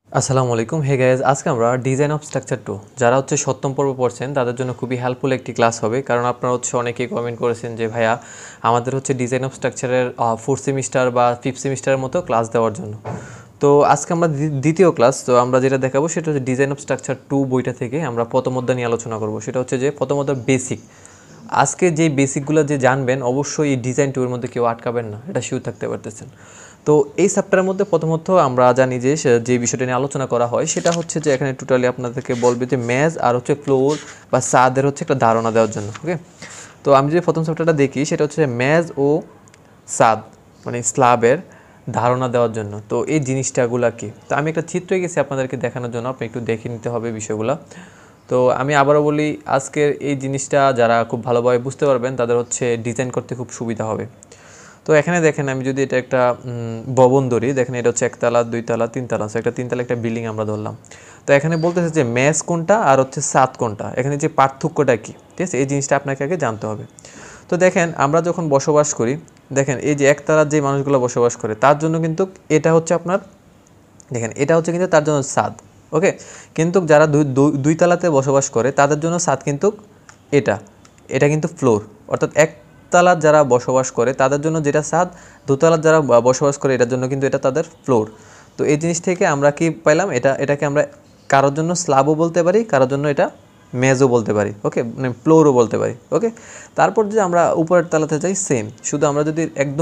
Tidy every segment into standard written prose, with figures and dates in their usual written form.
আসসালামু আলাইকুম। Hey guys, আজকে আমরা ডিজাইন অফ স্ট্রাকচার 2 যারা হচ্ছে 7ম পর্ব পড়ছেন তাদের জন্য খুবই হেল্পফুল একটি ক্লাস হবে। কারণ আপনারা হচ্ছে অনেকেই কমেন্ট করেছেন যে ভাইয়া আমাদের হচ্ছে ডিজাইন অফ স্ট্রাকচারের 4th সেমিস্টার বা 5th সেমিস্টারের মতো ক্লাস দেওয়ার জন্য। তো আজকে আমরা দ্বিতীয় ক্লাস, তো আমরা যেটা দেখাবো সেটা হচ্ছে ডিজাইন অফ স্ট্রাকচার 2 বইটা থেকে আমরা প্রথম অধ্যায় নিয়ে আলোচনা করব। সেটা হচ্ছে যে প্রথম অধ্যায় বেসিক। আজকে যে বেসিকগুলো যে জানবেন অবশ্যই এই ডিজাইন 2 এর মধ্যে কেউ আটকাবেন না, এটা শিওর থাকতে পারতেছেন। তো এই চ্যাপ্টারের মধ্যে প্রথমত আমরা জানি যে বিষয়টা নিয়ে আলোচনা করা হয় সেটা হচ্ছে যে এখানে টোটালি আপনাদেরকে বলবে যে মেজ আর হচ্ছে ফ্লোর বা ছাদের হচ্ছে একটা ধারণা দেওয়ার জন্য। ওকে, তো আমি যে প্রথম চ্যাপ্টারটা দেখি সেটা হচ্ছে মেজ ও ছাদ মানে স্ল্যাবের ধারণা দেওয়ার জন্য। তো এই জিনিসটাগুলো কি, তো আমি একটা চিত্রে গেছি আপনাদেরকে দেখানোর জন্য, আপনি একটু দেখে নিতে হবে বিষয়গুলো। তো আমি আবারও বলি, আজকের এই জিনিসটা যারা খুব ভালোভাবে বুঝতে পারবেন তাদের হচ্ছে ডিজাইন করতে খুব সুবিধা হবে। তো এখানে দেখেন, আমি যদি এটা একটা ভবন ধরি, দেখেন এটা হচ্ছে একতলা, দুইতলা, তিনতলা, একটা তিনতলা একটা বিল্ডিং আমরা ধরলাম। তো এখানে বলতেছে যে মেজ কোনটা আর হচ্ছে ছাদ কোনটা, এখানে যে পার্থক্যটা কি, ঠিক আছে, এই জিনিসটা আপনাকে আগে জানতে হবে। তো দেখেন আমরা যখন বসবাস করি, দেখেন এই যে একতলার যে মানুষগুলো বসবাস করে তার জন্য কিন্তু এটা হচ্ছে আপনার, দেখেন এটা হচ্ছে কিন্তু তার জন্য ছাদ। ওকে, কিন্তু যারা দুই তলাতে বসবাস করে তাদের জন্য ছাদ কিন্তু এটা এটা কিন্তু ফ্লোর, অর্থাৎ একতলার যারা বসবাস করে তাদের জন্য যেটা ছাদ, দোতলার যারা বসবাস করে এটার জন্য কিন্তু এটা তাদের ফ্লোর। তো এই জিনিস থেকে আমরা কি পাইলাম, এটাকে আমরা কারোর জন্য স্ল্যাবও বলতে পারি, কারোর জন্য এটা মেজও বলতে পারি, ওকে, মানে ফ্লোরও বলতে পারি। ওকে, তারপর যদি আমরা উপরের তলাতে যাই সেম, শুধু আমরা যদি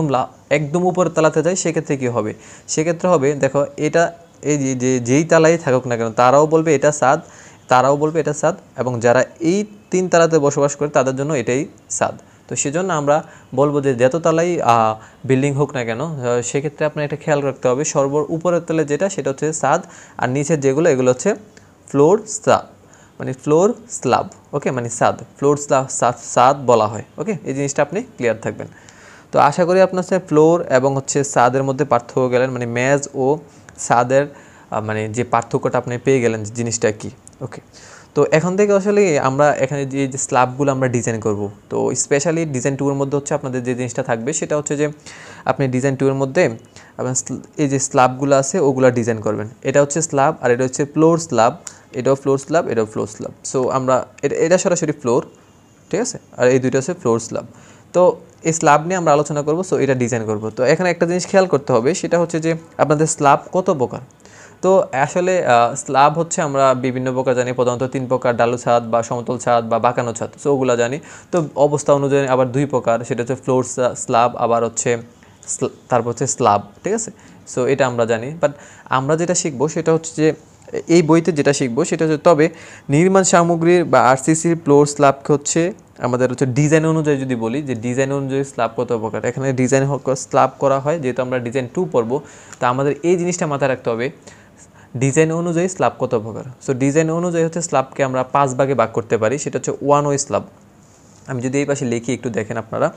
একদম উপরের তলাতে যাই সেক্ষেত্রে কী হবে, সেক্ষেত্রে হবে দেখো এটা এই যেই তালাই থাকুক না কেন তারাও বলবে এটা ছাদ, তারাও বলবে এটা ছাদ, এবং যারা এই তিন তালাতে বসবাস করে তাদের জন্য এটাই ছাদ। তো সেজন্য আমরা বলবো যে যত তালাই বিল্ডিং হোক না কেন সেক্ষেত্রে আপনার এটা খেয়াল রাখতে হবে, উপরের তলে যেটা সেটা হচ্ছে ছাদ, আর নিচের যেগুলো এগুলো হচ্ছে ফ্লোর স্ল্যাব, মানে ফ্লোর স্ল্যাব। ওকে, মানে ছাদ, ফ্লোর স্ল্যাব ছাদ বলা হয়। ওকে, এই জিনিসটা আপনি ক্লিয়ার থাকবেন। তো আশা করি আপনার হচ্ছে ফ্লোর এবং হচ্ছে ছাদের মধ্যে পার্থক্য গেলেন, মানে মেজ ও ছাদের মানে যে পার্থক্যটা আপনি পেয়ে গেলেন জিনিসটা কি। ওকে, তো এখন থেকে আসলে আমরা এখানে যে স্ল্যাবগুলো আমরা ডিজাইন করব, তো স্পেশালি ডিজাইন 2 এর মধ্যে হচ্ছে আপনাদের যে জিনিসটা থাকবে সেটা হচ্ছে যে আপনি ডিজাইন 2 এর মধ্যে আপনার এই যে স্ল্যাবগুলো আছে ওগুলো ডিজাইন করবেন। এটা হচ্ছে স্ল্যাব আর এটা হচ্ছে ফ্লোর স্ল্যাব, এটাও ফ্লোর স্ল্যাব, এটাও ফ্লোর স্ল্যাব। সো আমরা এটা সরাসরি ফ্লোর, ঠিক আছে, আর এই দুইটা হচ্ছে ফ্লোর স্ল্যাব। তো এই স্ল্যাব নিয়ে আমরা আলোচনা করব, সো এটা ডিজাইন করব। তো এখানে একটা জিনিস খেয়াল করতে হবে, সেটা হচ্ছে যে আপনাদের স্ল্যাব কত প্রকার। তো আসলে স্ল্যাব হচ্ছে আমরা বিভিন্ন প্রকার জানি, প্রধানত 3 প্রকার, ডালু ছাদ বা সমতল ছাদ বা বাঁকানো ছাদ, সো ওগুলো জানি। তো অবস্থা অনুযায়ী আবার 2 প্রকার, সেটা হচ্ছে ফ্লোর স্ল্যাব আবার হচ্ছে তারপর হচ্ছে স্ল্যাব, ঠিক আছে। সো এটা আমরা জানি, বাট আমরা যেটা শিখবো সেটা হচ্ছে যে এই বইতে যেটা শিখবো সেটা হচ্ছে, তবে নির্মাণ সামগ্রীর বা আরসিসির ফ্লোর স্ল্যাবকে হচ্ছে আমাদের হচ্ছে ডিজাইন অনুযায়ী যদি বলি যে ডিজাইন অনুযায়ী স্ল্যাব কত প্রকার, এখানে ডিজাইন স্ল্যাব করা হয়, যেহেতু আমরা ডিজাইন 2 পড়বো, তা আমাদের এই জিনিসটা মাথায় রাখতে হবে ডিজাইন অনুযায়ী স্ল্যাব কত প্রকার। সো ডিজাইন অনুযায়ী হচ্ছে স্ল্যাবকে আমরা 5 ভাগে ভাগ করতে পারি, সেটা হচ্ছে ওয়ান ওয়ে স্ল্যাব। আমি যদি এই পাশে লিখি একটু দেখেন আপনারা,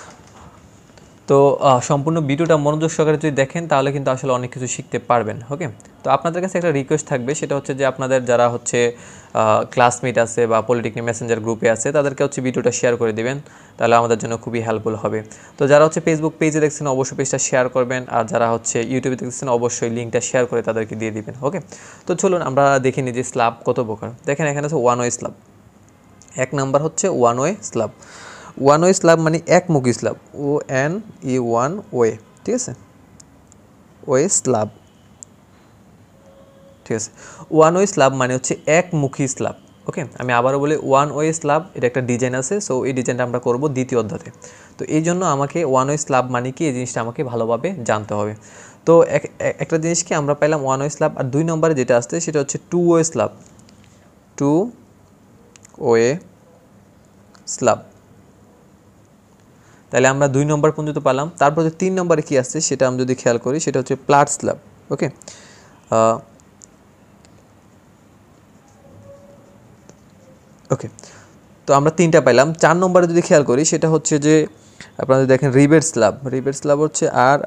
তো সম্পূর্ণ ভিডিওটা মনোযোগ সহকারে যদি দেখেন তাহলে কিন্তু আসলে অনেক কিছু শিখতে পারবেন। ওকে, তো আপনাদের কাছে একটা রিকোয়েস্ট থাকবে, সেটা হচ্ছে যে আপনাদের যারা হচ্ছে ক্লাসমেট আছে বা পলিটেকনিক মেসেঞ্জার গ্রুপে আছে তাদেরকে হচ্ছে ভিডিওটা শেয়ার করে দিবেন, তাহলে আমাদের জন্য খুবই হেল্পফুল হবে। তো যারা হচ্ছে ফেসবুক পেজে দেখছেন অবশ্যই পেজটা শেয়ার করবেন, আর যারা হচ্ছে ইউটিউবে দেখছেন অবশ্যই লিঙ্কটা শেয়ার করে তাদেরকে দিয়ে দিবেন। ওকে, তো চলুন আমরা দেখে নিই যে স্ল্যাব কত প্রকার। দেখেন এখানে হচ্ছে ওয়ান ওয়ে স্ল্যাব, 1 নাম্বার হচ্ছে one way slab. One way slab মানে একমুখী স্ল্যাব, ONE ওয়ান ওয়ে, ঠিক আছে, ওয়ে স্ল্যাব, ঠিক আছে। ওয়ান ওয়ে স্ল্যাব মানে হচ্ছে একমুখী স্ল্যাব। ওকে, আমি আবারও বলি ওয়ান ওয়ে স্ল্যাব, এটা একটা ডিজাইন আছে, সো এই ডিজাইনটা আমরা করব দ্বিতীয় অধ্যায়ে। তো এই জন্য আমাকে ওয়ান ওয়ে স্ল্যাব মানে কি এই জিনিসটা আমাকে ভালোভাবে জানতে হবে। তো একটা জিনিস কি আমরা পাইলাম ওয়ান ওয়ে স্ল্যাব, আর 2 নম্বরে যেটা আসছে সেটা হচ্ছে 2 ওয়ে স্ল্যাব, 2 ওয়ে স্ল্যাব। তাহলে আমরা 2 নম্বর পর্যন্ত পেলাম। তারপর যে 3 নম্বরে কী আসছে সেটা আমি যদি খেয়াল করি সেটা হচ্ছে ফ্ল্যাট স্ল্যাব। ওকে, ওকে, তো আমরা 3টা পাইলাম। 4 নম্বরে যদি খেয়াল করি সেটা হচ্ছে যে আপনারা যদি দেখেন রিবেট স্ল্যাব, রিবেট স্ল্যাব হচ্ছে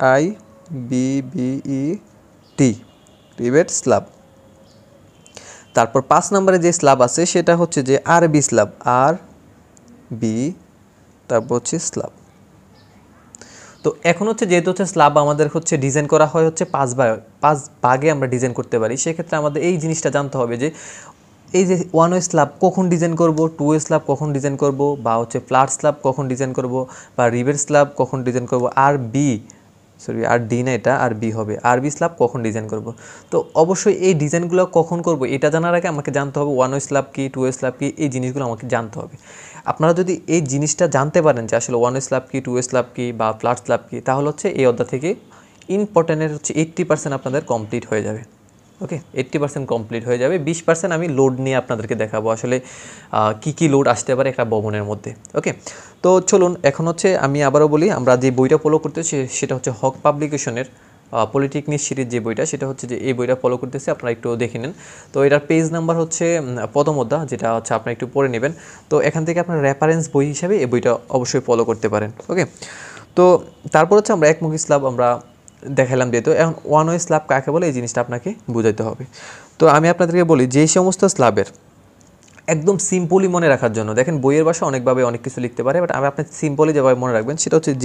RIBBET, রিবেট স্ল্যাব। তারপর 5 নম্বরে যে স্ল্যাব আছে সেটা হচ্ছে যে আরবি স্ল্যাব, RB তারপর হচ্ছে স্ল্যাব। তো এখন হচ্ছে যেহেতু হচ্ছে স্ল্যাব আমাদের হচ্ছে ডিজাইন করা হয় হচ্ছে 5 ভাগে আমরা ডিজাইন করতে পারি, সেক্ষেত্রে আমাদের এই জিনিসটা জানতে হবে যে এই যে ওয়ান ওয়ে স্ল্যাব কখন ডিজাইন করব, টু ওয়ে স্ল্যাব কখন ডিজাইন করব, বা হচ্ছে ফ্ল্যাট স্ল্যাব কখন ডিজাইন করব, বা রিবের স্ল্যাব কখন ডিজাইন করব, আর ডি না, এটা আর বি হবে, আরবি স্ল্যাব কখন ডিজাইন করব। তো অবশ্যই এই ডিজাইনগুলো কখন করব এটা জানার আগে আমাকে জানতে হবে ওয়ান ওয়ে স্ল্যাব কি, টু ওয়ে স্ল্যাব কি, এই জিনিসগুলো আমাকে জানতে হবে। আপনারা যদি এই জিনিসটা জানতে পারেন যে আসলে ওয়ান ওয়ে স্ল্যাব কি, টু ওয়ে স্ল্যাব কি, বা ফ্ল্যাট স্ল্যাব কি, তাহলে হচ্ছে এই অধ্যায় থেকে ইম্পর্টেন্টের হচ্ছে 80% আপনাদের কমপ্লিট হয়ে যাবে। ওকে, 80% কমপ্লিট হয়ে যাবে। 20% আমি লোড নিয়ে আপনাদেরকে দেখাবো আসলে কি লোড আসতে পারে একটা ভবনের মধ্যে। ওকে, তো চলুন এখন হচ্ছে আমি আবারও বলি, আমরা যে বইটা ফলো করতেছি সেটা হচ্ছে হক পাবলিকেশনের পলিটেকনিক সিরিজ যে বইটা, সেটা হচ্ছে যে এই বইটা ফলো করতেছি, আপনারা একটু দেখে নেন। তো এটার পেজ নাম্বার হচ্ছে প্রথম অধ্যায়, যেটা হচ্ছে আপনারা একটু পড়ে নেবেন। তো এখান থেকে আপনার রেফারেন্স বই হিসাবে এই বইটা অবশ্যই ফলো করতে পারেন। ওকে, তো তারপর হচ্ছে আমরা একমুখী স্ল্যাব আমরা দেখালাম, যেহেতু এখন ওয়ান ওয়ে স্ল্যাব কাকে বলে এই জিনিসটা আপনাকে বুঝাইতে হবে। তো আমি আপনাদেরকে বলি যে সমস্ত স্ল্যাবের একদম সিম্পলি মনে রাখার জন্য, দেখেন বইয়ের ভাষা অনেকভাবে অনেক কিছু লিখতে পারে, বাট আমি আপনি সিম্পলি যেভাবে মনে রাখবেন সেটা হচ্ছে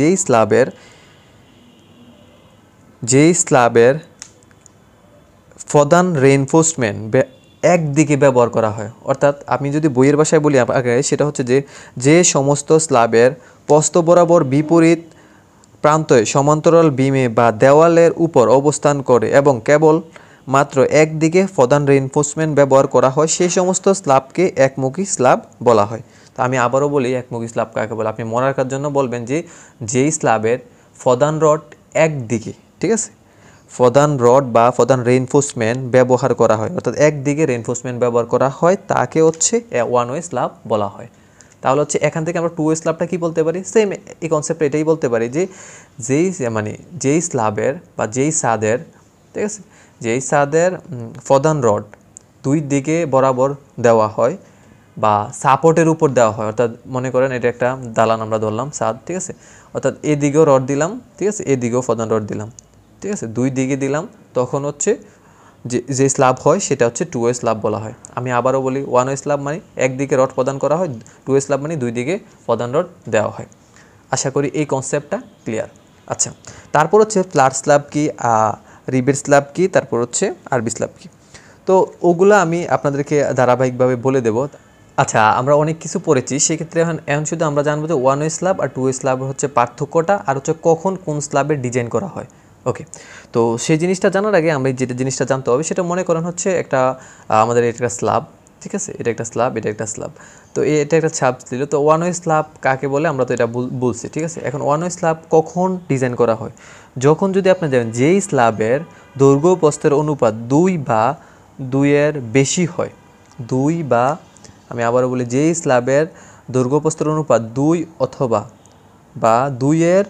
যেই স্ল্যাবের প্রধান রেইনফোর্সমেন্ট একদিকে ব্যবহার করা হয়, অর্থাৎ আমি যদি বইয়ের ভাষায় বলি আগে, সেটা হচ্ছে যে সমস্ত স্ল্যাবের প্রস্থ বরাবর বিপরীত প্রান্তে সমান্তরাল বিমে বা দেওয়ালের উপর অবস্থান করে এবং কেবল মাত্র একদিকে প্রধান রেইনফোর্সমেন্ট ব্যবহার করা হয়, সেই সমস্ত স্ল্যাবকে একমুখী স্ল্যাব বলা হয়। তো আমি আবারও বলি একমুখী স্ল্যাব কাকে বলে। আপনি মনে রাখার জন্য বলবেন যে যেই স্ল্যাবের প্রধান রড একদিকে, ঠিক আছে, প্রধান রড বা প্রধান রেইনফোর্সমেন্ট ব্যবহার করা হয়, অর্থাৎ একদিকে রেইনফোর্সমেন্ট ব্যবহার করা হয়, তাকে হচ্ছে ওয়ান ওয়ে স্ল্যাব বলা হয়। তাহলে হচ্ছে এখান থেকে আমরা টু ওয়ে স্ল্যাবটা কী বলতে পারি, সেম এই কনসেপ্ট এটাই বলতে পারি যে যেই স্ল্যাবের বা যেই ছাদের, ঠিক আছে, যেই ছাদের প্রধান রড দুই দিকে বরাবর দেওয়া হয় বা সাপোর্টের উপর দেওয়া হয়, অর্থাৎ মনে করেন এটা একটা দালান আমরা ধরলাম ছাদ, ঠিক আছে, অর্থাৎ এদিকেও রড দিলাম, ঠিক আছে, এদিকেও প্রধান রড দিলাম, ঠিক আছে, দুই দিকে দিলাম, তখন হচ্ছে যে স্ল্যাব হয় সেটা হচ্ছে টু ওয়ে স্ল্যাব বলা হয়। আমি আবারও বলি ওয়ান ওয়ে স্ল্যাব মানে একদিকে রড প্রদান করা হয়, টু ওয়ে স্ল্যাব মানে দুই দিকে প্রধান রড দেওয়া হয়। আশা করি এই কনসেপ্টটা ক্লিয়ার। আচ্ছা, তারপর হচ্ছে ফ্ল্যাট স্ল্যাব কি, রিবের স্ল্যাব কি, তারপর হচ্ছে আরবি স্ল্যাব কি, তো ওগুলো আমি আপনাদেরকে ধারাবাহিকভাবে বলে দেব। আচ্ছা, আমরা অনেক কিছু পড়েছি, সেক্ষেত্রে এখন শুধু আমরা জানবো যে ওয়ান ওয়ে স্ল্যাব আর টু ওয়ে স্ল্যাবের হচ্ছে পার্থক্যটা, আর হচ্ছে কখন কোন স্ল্যাবের ডিজাইন করা হয়। ওকে, তো সেই জিনিসটা জানার আগে আমরা যেটা জিনিসটা জানতে হবে সেটা মনে করেন হচ্ছে একটা আমাদের এটা একটা স্ল্যাব, ঠিক আছে, এটা একটা স্ল্যাব, এটা একটা স্ল্যাব, তো এটা একটা ছাপ দিল। তো ওয়ান ওয়ে স্ল্যাব কাকে বলে আমরা তো এটা বলছি, ঠিক আছে। এখন ওয়ান ওয়ে স্ল্যাব কখন ডিজাইন করা হয়, যখন যদি আপনি জানেন যেই স্ল্যাবের দৈর্ঘ্য প্রস্থের অনুপাত 2 বা 2-এর বেশি হয়, 2 বা, আমি আবারও বলি, যেই স্ল্যাবের দৈর্ঘ্য প্রস্থের অনুপাত 2 অথবা 2-এর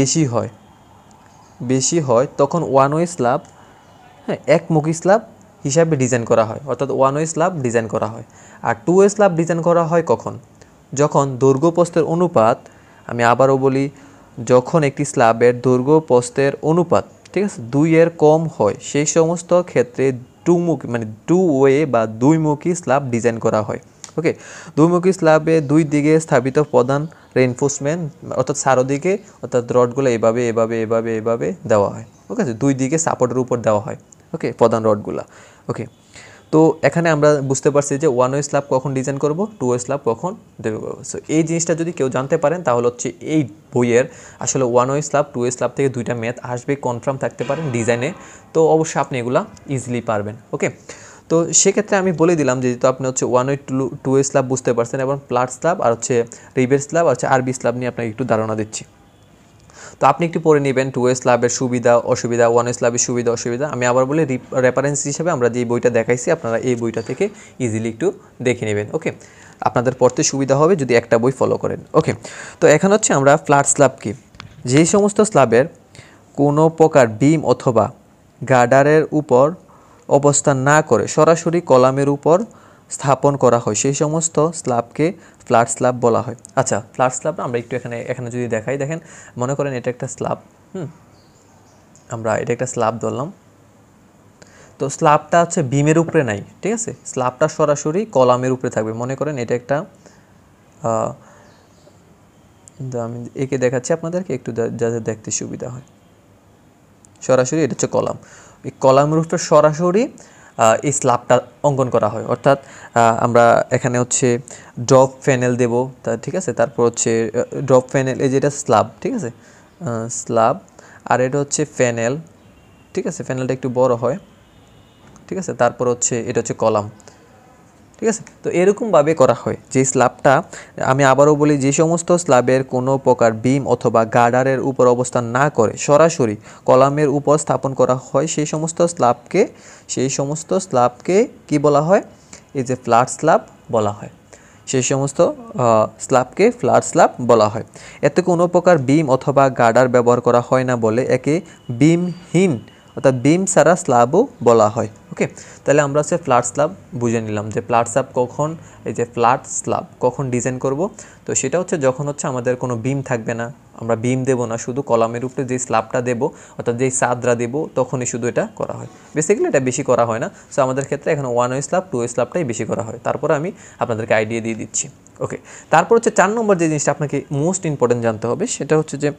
বেশি হয় তখন ওয়ান ওয়ে স্ল্যাব, হ্যাঁ, একমুখী স্ল্যাব হিসাবে ডিজাইন করা হয়, অর্থাৎ ওয়ান ওয়ে স্ল্যাব ডিজাইন করা হয়। আর টু ওয়ে স্ল্যাব ডিজাইন করা হয় কখন, যখন দৈর্ঘ্য প্রস্থের অনুপাত, আমি আবারও বলি, যখন একটি স্ল্যাবের দৈর্ঘ্য প্রস্থের অনুপাত, ঠিক আছে, 2-এর কম হয়, সেই সমস্ত ক্ষেত্রে টু ওয়ে বা দুইমুখী স্ল্যাব ডিজাইন করা হয়। ওকে, দুইমুখী স্ল্যাবে দুই দিকে স্থাপিত প্রধান রেইনফোর্সমেন্ট, অর্থাৎ চারদিকে, অর্থাৎ রডগুলো এভাবে দেওয়া হয়। ওকে আছে, দুই দিকে সাপোর্টের উপর দেওয়া হয়, ওকে, প্রধান রডগুলা। ওকে, তো এখানে আমরা বুঝতে পারছি যে ওয়ান ওয়ে স্ল্যাব কখন ডিজাইন করব, টু ওয়ে স্ল্যাব কখন ডিজাইন করব। সো এই জিনিসটা যদি কেউ জানতে পারেন তাহলে হচ্ছে এই বইয়ের আসলে one way slab, two way slab থেকে দুইটা ম্যাথ আসবে, কনফার্ম থাকতে পারেন ডিজাইনে, তো অবশ্যই আপনি এগুলা ইজিলি পারবেন। ওকে, তো সেক্ষেত্রে আমি বলে দিলাম যে যেহেতু আপনি হচ্ছে one way two way slab বুঝতে পারছেন, এবং ফ্ল্যাট স্ল্যাব আর হচ্ছে রিবের স্ল্যাব আর হচ্ছে আরবি স্ল্যাব নিয়ে আপনাকে একটু ধারণা দিচ্ছি। তো আপনি একটু পড়ে নেবেন টু ওয়ে স্ল্যাবের সুবিধা অসুবিধা, ওয়ান ওয়ে স্ল্যাবের সুবিধা অসুবিধা। আমি আবার বলি রেফারেন্স হিসেবে আমরা যে বইটা দেখাইছি আপনারা এই বইটা থেকে ইজিলি একটু দেখে নেবেন। ওকে, আপনাদের পড়তে সুবিধা হবে যদি একটা বই ফলো করেন। ওকে, তো এখন হচ্ছে আমরা ফ্ল্যাট স্ল্যাব কি, যেই সমস্ত স্ল্যাবের কোনো প্রকার বিম অথবা গার্ডারের উপর অবস্থান না করে সরাসরি কলামের উপর স্থাপন করা হয়, সেই সমস্ত স্ল্যাবকে ফ্ল্যাট স্ল্যাব বলা হয়। আচ্ছা, ফ্ল্যাট স্ল্যাব আমরা একটু এখানে যদি দেখাই, দেখেন মনে করেন এটা একটা স্ল্যাব, আমরা এটা একটা স্ল্যাব ধরলাম, তো স্ল্যাবটা হচ্ছে বিমের উপরে নাই, ঠিক আছে, স্ল্যাবটা সরাসরি কলামের উপরে থাকবে। মনে করেন এটা একটা কিন্তু আমি একে দেখাচ্ছি আপনাদেরকে একটু যাতে দেখতে সুবিধা হয়। সরাসরি এটা হচ্ছে কলাম, এই কলামের উপর সরাসরি এই স্ল্যাবটা অঙ্কন করা হয়। অর্থাৎ আমরা এখানে হচ্ছে ড্রপ প্যানেল দেব, ঠিক আছে। তারপর হচ্ছে ড্রপ প্যানেল, এই যেটা স্ল্যাব, ঠিক আছে, স্ল্যাব, আর এটা হচ্ছে প্যানেল, ঠিক আছে, প্যানেলটা একটু বড় হয়, ঠিক আছে। তারপর হচ্ছে এটা হচ্ছে কলাম, ঠিক আছে। তো এরকমভাবে করা হয় যে স্ল্যাবটা, আমি আবারও বলি, যে সমস্ত স্ল্যাবের কোনো প্রকার বিম অথবা গার্ডারের উপর অবস্থান না করে সরাসরি কলামের উপর স্থাপন করা হয়, সেই সমস্ত স্ল্যাবকে কি বলা হয়? এই যে ফ্ল্যাট স্ল্যাব বলা হয়। সেই সমস্ত স্ল্যাবকে ফ্ল্যাট স্ল্যাব বলা হয়। এতে কোনো প্রকার বিম অথবা গার্ডার ব্যবহার করা হয় না বলে একে বিমহীন অর্থাৎ বিম ছাড়া স্ল্যাবও বলা হয়। ওকে, তাহলে আমরা হচ্ছে ফ্ল্যাট স্ল্যাব বুঝে নিলাম যে ফ্ল্যাট স্ল্যাব কখন, এই যে ফ্ল্যাট স্ল্যাব কখন ডিজাইন করব। তো সেটা হচ্ছে যখন হচ্ছে আমাদের কোনো বিম থাকবে না, আমরা বিম দেব না, শুধু কলামের উপরে যে স্ল্যাবটা দেবো অর্থাৎ যেই চাদরা দেবো তখনই শুধু এটা করা হয়। বেসিক্যালি এটা বেশি করা হয় না। সো আমাদের ক্ষেত্রে এখানে 1 ওয়ে স্ল্যাব 2 ওয়ে স্ল্যাবটাই বেশি করা হয়। তারপর আমি আপনাদেরকে আইডিয়া দিয়ে দিচ্ছি। ওকে, তারপর হচ্ছে 4 নম্বর যে জিনিসটা আপনাকে মোস্ট ইম্পর্টেন্ট জানতে হবে সেটা হচ্ছে যে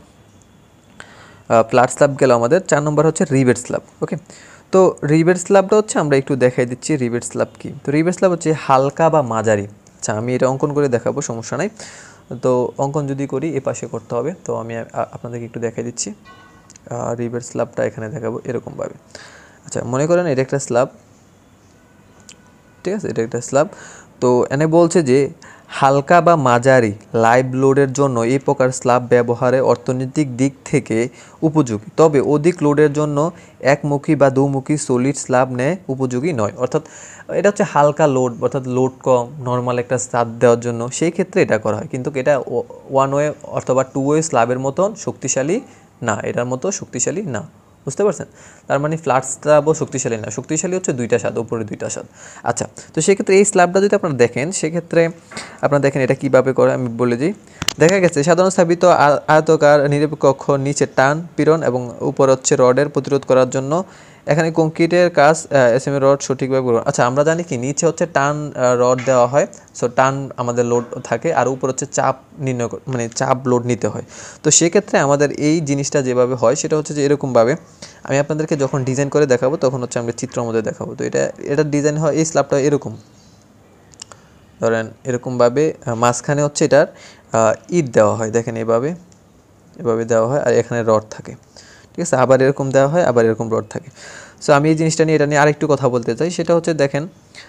ফ্ল্যাট স্ল্যাব গেল, আমাদের 4 নম্বর হচ্ছে রিবেট স্ল্যাব। ওকে, তো রিবেট স্ল্যাবটা হচ্ছে আমরা একটু দেখাই দিচ্ছি রিবেট স্ল্যাব কি। তো রিবেট স্ল্যাব হচ্ছে হালকা বা মাঝারি। আচ্ছা, আমি এটা অঙ্কন করে দেখাবো, সমস্যা নাই। তো অঙ্কন যদি করি এ পাশে করতে হবে, তো আমি আপনাদেরকে একটু দেখাই দিচ্ছি। রিবেট স্ল্যাবটা এখানে দেখাবো এরকমভাবে। আচ্ছা, মনে করেন এটা একটা স্ল্যাব, ঠিক আছে, এটা একটা স্ল্যাব। তো এনে বলছে যে হালকা বা মাঝারি লাইভ লোডের জন্য এই প্রকার স্ল্যাব ব্যবহারে অর্থনৈতিক দিক থেকে উপযোগী, তবে অধিক লোডের জন্য একমুখী বা দুমুখী সলিড স্ল্যাব নেয় উপযোগী নয়। অর্থাৎ এটা হচ্ছে হালকা লোড, অর্থাৎ লোড কম, নর্মাল একটা স্ল্যাব দেওয়ার জন্য সেই ক্ষেত্রে এটা করা হয়। কিন্তু এটা 1 ওয়ে অথবা 2 ওয়ে স্ল্যাবের মতন শক্তিশালী না, এটার মতো শক্তিশালী না। বুঝতে পারছেন? তার মানে ফ্ল্যাট স্ল্যাবও শক্তিশালী না, শক্তিশালী হচ্ছে 2টা স্বাদ, উপরে 2টা স্বাদ। আচ্ছা, তো সেক্ষেত্রে এই স্ল্যাবটা যদি আপনারা দেখেন, সেক্ষেত্রে আপনারা দেখেন এটা কীভাবে করে আমি বলে দিই। দেখা গেছে সাধারণ স্থাপিত আয়তাকার নিরপেক্ষ অক্ষ নিচে টান পীড়ন এবং উপর হচ্ছে রডের প্রতিরোধ করার জন্য এখানে কংক্রিটের কাজ এসএমএ রড সঠিকভাবে করুন। আচ্ছা, আমরা জানি কি নিচে হচ্ছে টান রড দেওয়া হয়, সো টান আমাদের লোড থাকে, আর উপর হচ্ছে চাপ নির্ণয় মানে চাপ লোড নিতে হয়। তো সেক্ষেত্রে আমাদের এই জিনিসটা যেভাবে হয় সেটা হচ্ছে যে এরকমভাবে আমি আপনাদেরকে যখন ডিজাইন করে দেখাবো তখন হচ্ছে আমরা চিত্রের মধ্যে দেখাবো। তো এটা ডিজাইন হয়, এই স্ল্যাবটা এরকম ধরেন এরকমভাবে, মাঝখানে হচ্ছে এটার ইট দেওয়া হয়, দেখেন এভাবে দেওয়া হয়, আর এখানে রড থাকে, ঠিক আছে। আবার এরকম দেওয়া হয়, আবার এরকম রড থাকে। সো আমি এই জিনিসটা নিয়ে, এটা নিয়ে আরেকটু কথা বলতে চাই। সেটা হচ্ছে দেখেন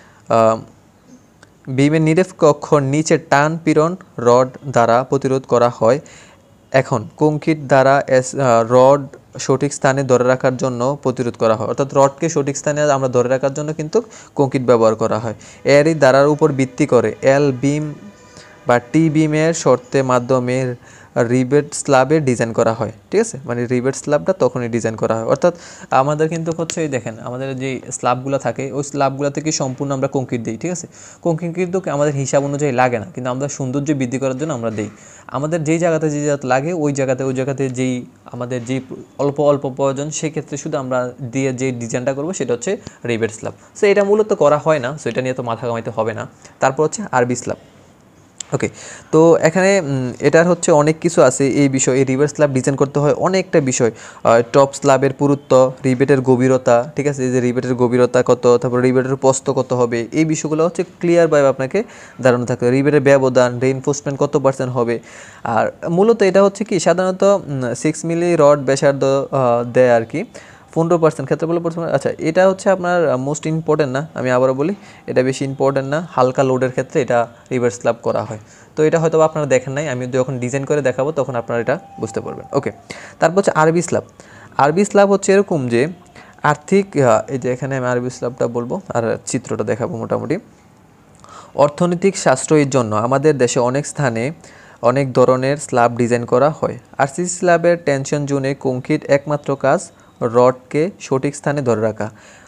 বিমের নিরপেক্ষ অক্ষর নিচে টান পীড়ন রড দ্বারা প্রতিরোধ করা হয়। এখন কংক্রিট দ্বারা রড সঠিক স্থানে ধরে রাখার জন্য প্রতিরোধ করা হয়, অর্থাৎ রডকে সঠিক স্থানে আমরা ধরে রাখার জন্য কিন্তু কংক্রিট ব্যবহার করা হয়। এরই দ্বারার উপর ভিত্তি করে এল বিম বা টি বিমের শর্তের মাধ্যমে রিবেট স্ল্যাবের ডিজাইন করা হয়, ঠিক আছে। মানে রিবেট স্ল্যাবটা তখনই ডিজাইন করা হয়। অর্থাৎ আমাদের কিন্তু হচ্ছে এই দেখেন আমাদের যে স্ল্যাবগুলো থাকে ওই স্ল্যাবগুলো থেকে সম্পূর্ণ আমরা কংক্রিট দিই, ঠিক আছে। কংক্রিট কিন্তু আমাদের হিসাব অনুযায়ী লাগে না, কিন্তু আমরা সৌন্দর্য বৃদ্ধি করার জন্য আমরা দিই। আমাদের যেই জায়গাতে লাগে ওই জায়গাতে যেই আমাদের যেই অল্প অল্প প্রয়োজন সেক্ষেত্রে শুধু আমরা দিয়ে যে ডিজাইনটা করবো সেটা হচ্ছে রিবেট স্ল্যাব। সো এটা মূলত করা হয় না, সো এটা নিয়ে তো মাথা ঘামাইতে হবে না। তারপর হচ্ছে আরবি স্ল্যাব। ওকে, তো এখানে এটার হচ্ছে অনেক কিছু আছে এই বিষয়, এই রিভার স্ল্যাব ডিজাইন করতে হয় অনেকটা বিষয়। টপ স্ল্যাবের পুরুত্ব, রিবেটের গভীরতা, ঠিক আছে, এই যে রিবেটের গভীরতা কত, তারপর রিবেটের প্রস্থ কত হবে, এই বিষয়গুলো হচ্ছে ক্লিয়ারভাবে আপনাকে ধারণা থাকবে। রিবেটের ব্যবধান, রেইনফোর্সমেন্ট কত পার্সেন্ট হবে। আর মূলত এটা হচ্ছে কি সাধারণত 6 মিলি রড ব্যাসার্ধ দেয় আর কি, 15% ক্ষেত্রফল পরিমাণ। আচ্ছা, এটা হচ্ছে আপনার মোস্ট ইম্পর্টেন্ট না, আমি আবারও বলি এটা বেশি ইম্পর্টেন্ট না। হালকা লোডের ক্ষেত্রে এটা রিভার্স স্ল্যাব করা হয়। তো এটা হয়তো আপনারা দেখেন নাই, আমি যখন ডিজাইন করে দেখাবো তখন আপনারা এটা বুঝতে পারবেন। ওকে, তারপর হচ্ছে আরবি স্ল্যাব। আরবি স্ল্যাব হচ্ছে এরকম যে আর্থিক, এই যে এখানে আমি আরবি স্ল্যাবটা বলবো আর চিত্রটা দেখাবো। মোটামুটি অর্থনৈতিক সাশ্রয়ের জন্য আমাদের দেশে অনেক স্থানে অনেক ধরনের স্ল্যাব ডিজাইন করা হয়। আরসিসি স্ল্যাবের টেনশন জোনে কংক্রিট একমাত্র কাজ রডকে সঠিক স্থানে ধরে রাখা।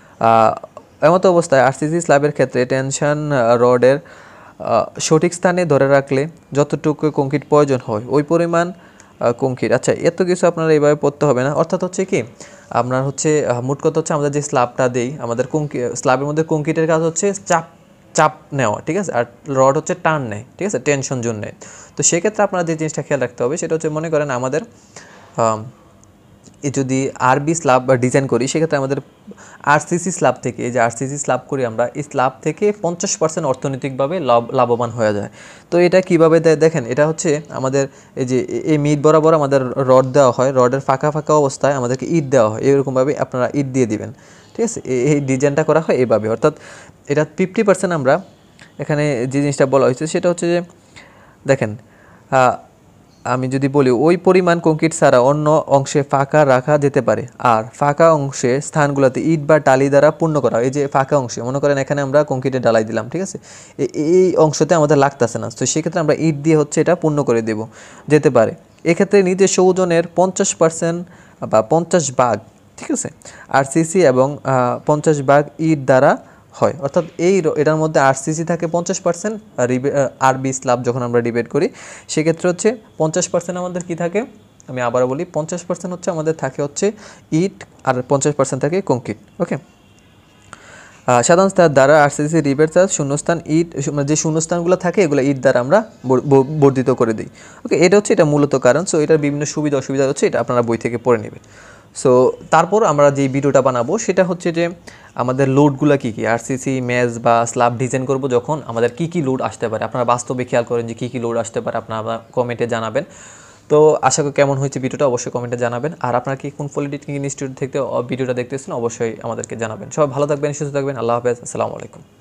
এমত অবস্থায় আরসিসি স্ল্যাবের ক্ষেত্রে টেনশন রডের সঠিক স্থানে ধরে রাখলে যতটুকু কংক্রিট প্রয়োজন হয় ওই পরিমাণ কংক্রিট। আচ্ছা, এত কিছু আপনারা এইভাবে পড়তে হবে না। অর্থাৎ হচ্ছে কি মোট কথা হচ্ছে আমরা যে স্ল্যাবটা দিই, আমাদের স্ল্যাবের মধ্যে কংক্রিটের কাজ হচ্ছে চাপ নেওয়া, ঠিক আছে, আর রড হচ্ছে টান নেয়, ঠিক আছে, টেনশন জোন নেয়। তো সেক্ষেত্রে আপনারা যে জিনিসটা খেয়াল রাখতে হবে সেটা হচ্ছে, মনে করেন আমাদের যদি আরবি স্ল্যাব বা ডিজাইন করি, সেক্ষেত্রে আমাদের আরসিসি স্ল্যাব থেকে, এই যে আরসিসি স্ল্যাব করি আমরা, এই স্ল্যাব থেকে 50% অর্থনৈতিকভাবে লাভবান হয়ে যায়। তো এটা কিভাবে দেয় দেখেন, এটা হচ্ছে আমাদের এই যে এই মিড বরাবর আমাদের রড দেওয়া হয়, রডের ফাঁকা ফাঁকা অবস্থায় আমাদেরকে ইট দেওয়া হয়, এরকমভাবে আপনারা ইট দিয়ে দিবেন, ঠিক আছে। এই ডিজাইনটা করা হয় এইভাবে, অর্থাৎ এটা 50% আমরা এখানে যে জিনিসটা বলা হয়েছে সেটা হচ্ছে যে দেখেন, আমি যদি বলি ওই পরিমাণ কংক্রিট ছাড়া অন্য অংশে ফাঁকা রাখা যেতে পারে, আর ফাঁকা অংশে স্থানগুলোতে ইট বা টালি দ্বারা পূর্ণ করা। এই যে ফাঁকা অংশে মনে করেন এখানে আমরা কংক্রিটের ডালাই দিলাম, ঠিক আছে, এই অংশতে আমাদের লাগতেছে না, তো সেক্ষেত্রে আমরা ইট দিয়ে হচ্ছে এটা পূর্ণ করে দেব যেতে পারে। এক্ষেত্রে নিজস্ব ওজনের 50% বা 50 ভাগ, ঠিক আছে, আরসিসি এবং 50 ভাগ ইট দ্বারা হয়। অর্থাৎ এটার মধ্যে আরসিসি থাকে 50%, আরবি স্ল্যাব যখন আমরা ডিবেট করি সেক্ষেত্রে হচ্ছে 50% আমাদের কি থাকে, আমি আবারও বলি, 50% হচ্ছে আমাদের থাকে হচ্ছে ইট, আর 50% থাকে কংক্রিট। ওকে, সাধারণ স্তর দ্বারা আরসিসি রিবেট চার্জ শূন্যস্থান ইট, যে শূন্যস্থানগুলো থাকে এগুলো ইট দ্বারা আমরা বর্ধিত করে দিই। ওকে, এটা হচ্ছে এটা মূলত কারণ। সো এটার বিভিন্ন সুবিধা অসুবিধা হচ্ছে এটা আপনারা বই থেকে পড়ে নেবেন। সো তারপর আমরা যে ভিডিওটা বানাবো সেটা হচ্ছে যে আমাদের লোডগুলো কী কী, আরসিসি মেজ বা স্ল্যাব ডিজাইন করব যখন আমাদের কী কী লোড আসতে পারে, আপনারা বাস্তবে খেয়াল করেন যে কী কী লোড আসতে পারে, আপনারা কমেন্টে জানাবেন। তো আশা করি কেমন হয়েছে ভিডিওটা অবশ্যই কমেন্টে জানাবেন। আর আপনারা কি কোন পলিটেকনিক ইনস্টিটিউট থেকে ভিডিওটা দেখতেছেন অবশ্যই আমাদেরকে জানাবেন। সবাই ভালো থাকবেন, সুস্থ থাকবেন, আল্লাহ হাফেজ, আসসালামু আলাইকুম।